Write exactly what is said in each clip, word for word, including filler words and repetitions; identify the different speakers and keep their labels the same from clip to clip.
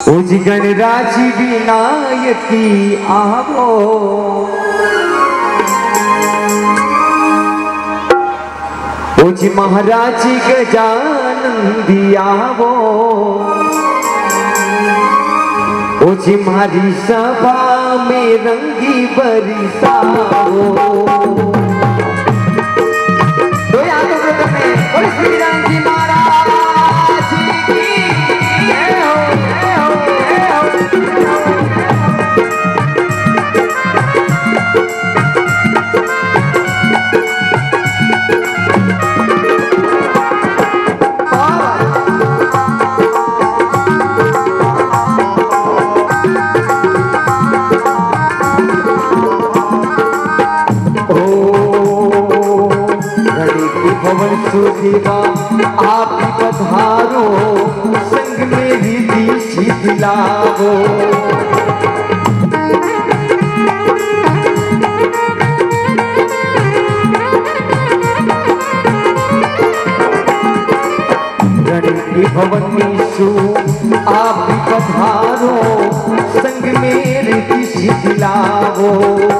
Speaker 1: उज गणराज विनायकी आवो, उज महाराज गजानंदी आवो, उज मारी सभा में रंगी बरसाओ। तो याद हो तो मैं बोले श्री राम जी महाराज की जय हो, जय हो, जय हो। भवन सुधीवा आप ही पधारो, संग में रिद्धि सिद्धि लावो। गणपति भवन ईशु आप ही पधारो, संग में रिद्धि सिद्धि लावो।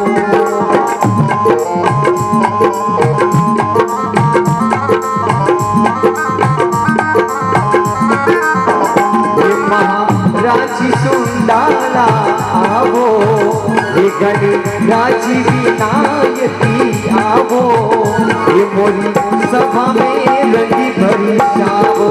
Speaker 1: राजी सुंडाला आवो, ये गणराज विनायकी आवो, ये मोरी सभा में रंगी भरी जाओ।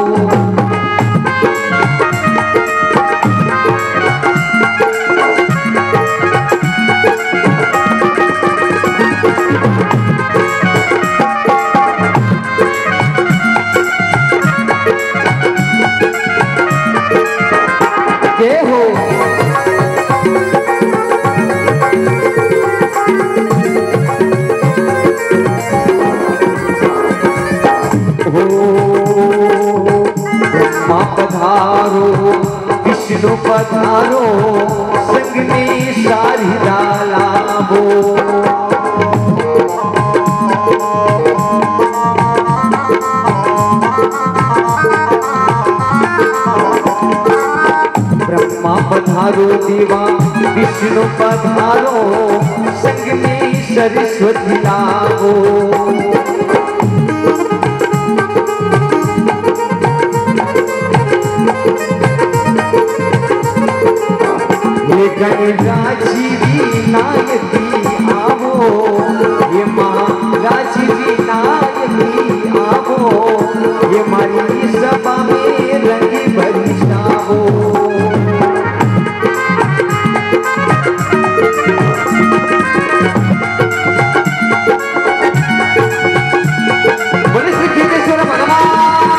Speaker 1: पधारो विष्णु पधारो, संग में शारदा लावो। ब्रह्मा पधारो देवा विष्णु पधारो, संग में सरस्वती लावो। गणराज विनायकी आवो, ये महाराज विनायकी आवो, ये मारी सभा में रंगी भरी जाओ। बोले श्री केशव भगवान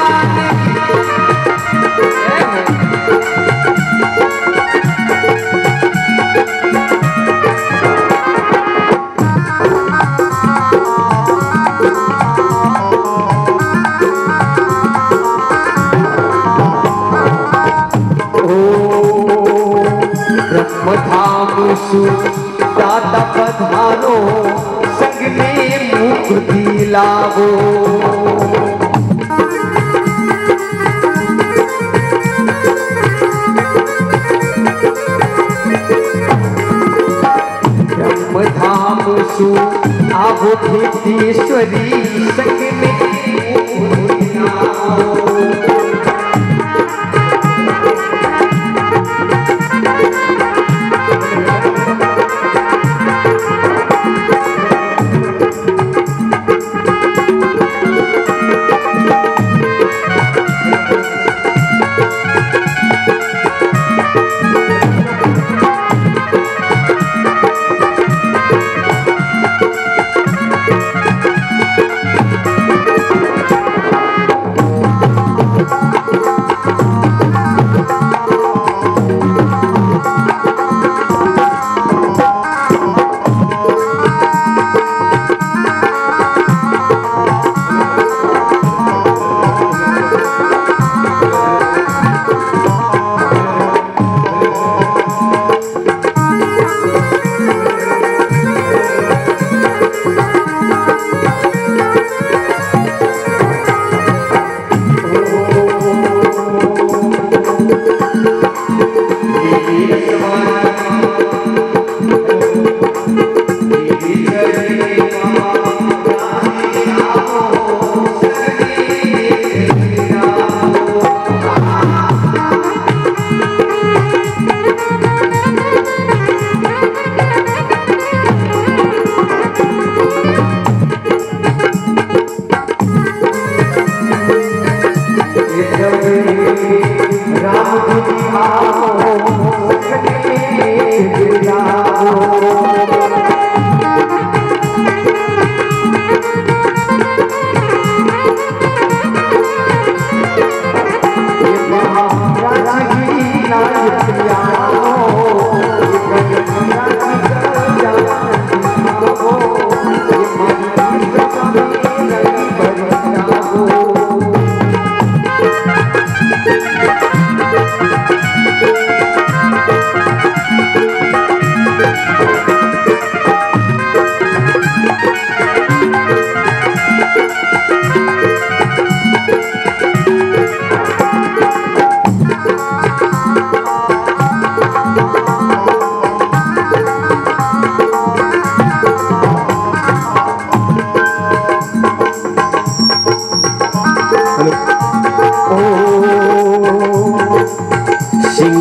Speaker 1: दाता पधारो, संग में मुक्ति लावो। ब्रह्मधाम सु आवो खेतीश्वरी, संग में मुक्ति लावो।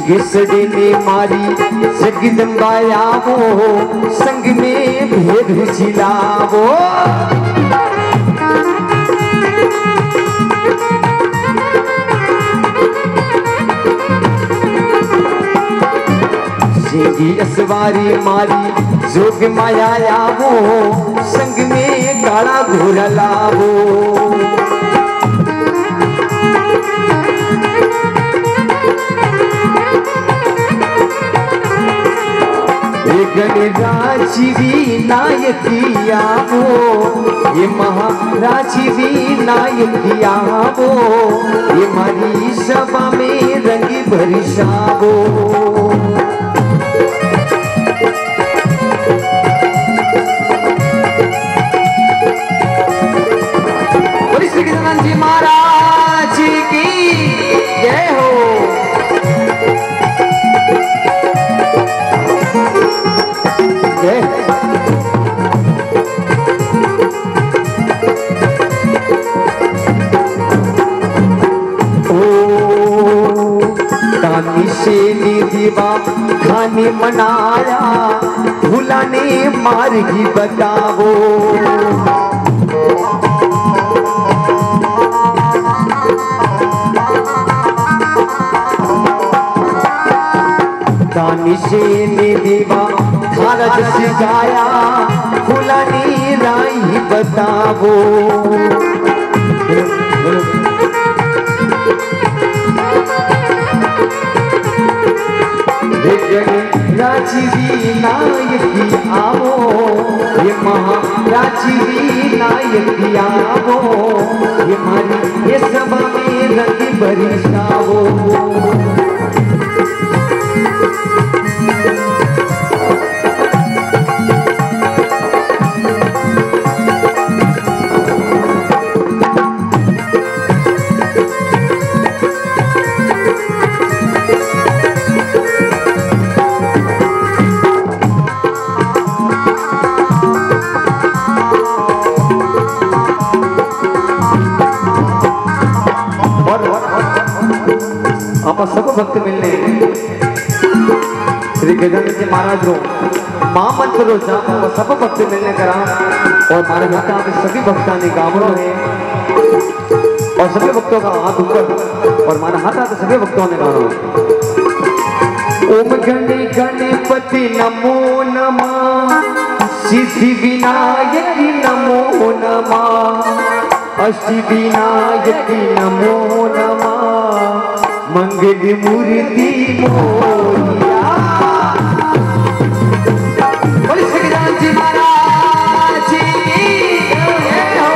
Speaker 1: घिसड़ी ने मारी जगदम्बायावो संग में भेद झिलावो सिंगी असवारी मारी जोग माया आवो संग में काला घोड़ा लावो गणराजी नायकी आवो ये महाराजी नायकी आवो ये मारी सभा में रंगी भरिशावो श्री गजानन जी महाराज की जय हो। से दीवा खाने मनाया भूलाने मार्गी बतावो दानी से दीवा थारा जस गाया भूलाने राई बतावो राजी नायकी आवो ये महाराजी नायकी आवो ये मारी ये सभा में रंग बरसावो आप सब भक्त मिलने श्री गजानन जी महाराज रो मां मंत्र रो जा सब भक्त मिलने करा और हमारे भक्ता में सभी भक्ता ने गावड़ो है और सभी भक्तों का हाथ ऊपर और हमारा हाथ हाथ सभी भक्तों ने गाना ओम गणे गणपति नमो नमः सिद्धि विनायक नमो नमः अष्टि विनायक नमो नमः मंगल मूर्ति मोरिया बोले श्री गजानन जी महाराज की जय हो।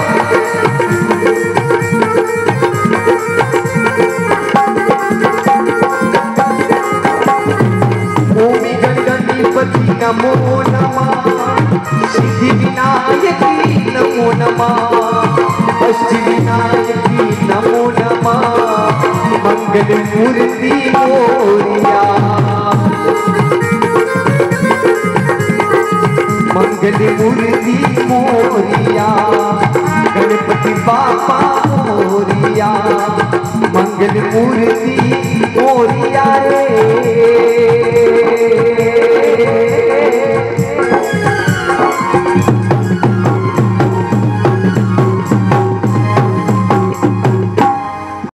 Speaker 1: ओम गणपति नमो नमः सिद्धि विनायक नमो नमः अष्टि विनायक नमो नमः मंगल मूर्ति मोरिया मंगल मूर्ति मोरिया गणपति बापा मोरिया मंगल मूर्ति मोरिया रे।